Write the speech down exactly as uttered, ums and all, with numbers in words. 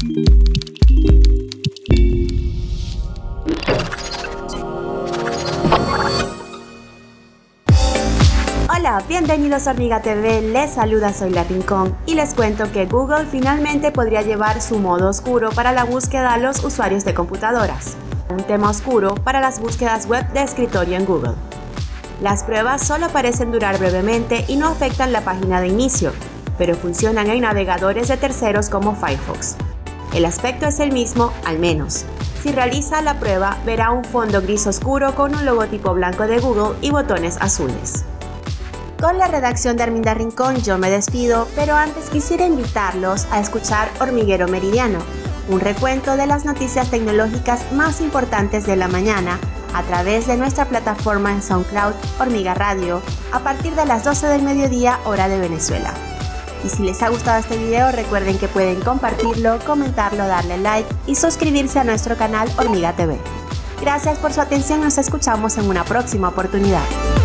Hola, bienvenidos a Hormiga T V, les saluda Soy La Rincón y les cuento que Google finalmente podría llevar su modo oscuro para la búsqueda a los usuarios de computadoras, un tema oscuro para las búsquedas web de escritorio en Google. Las pruebas solo parecen durar brevemente y no afectan la página de inicio, pero funcionan en navegadores de terceros como Firefox. El aspecto es el mismo, al menos. Si realiza la prueba, verá un fondo gris oscuro con un logotipo blanco de Google y botones azules. Con la redacción de Arminda Rincón yo me despido, pero antes quisiera invitarlos a escuchar Hormiguero Meridiano, un recuento de las noticias tecnológicas más importantes de la mañana a través de nuestra plataforma en SoundCloud Hormiga Radio a partir de las doce del mediodía hora de Venezuela. Y si les ha gustado este video, recuerden que pueden compartirlo, comentarlo, darle like y suscribirse a nuestro canal Hormiga T V. Gracias por su atención, nos escuchamos en una próxima oportunidad.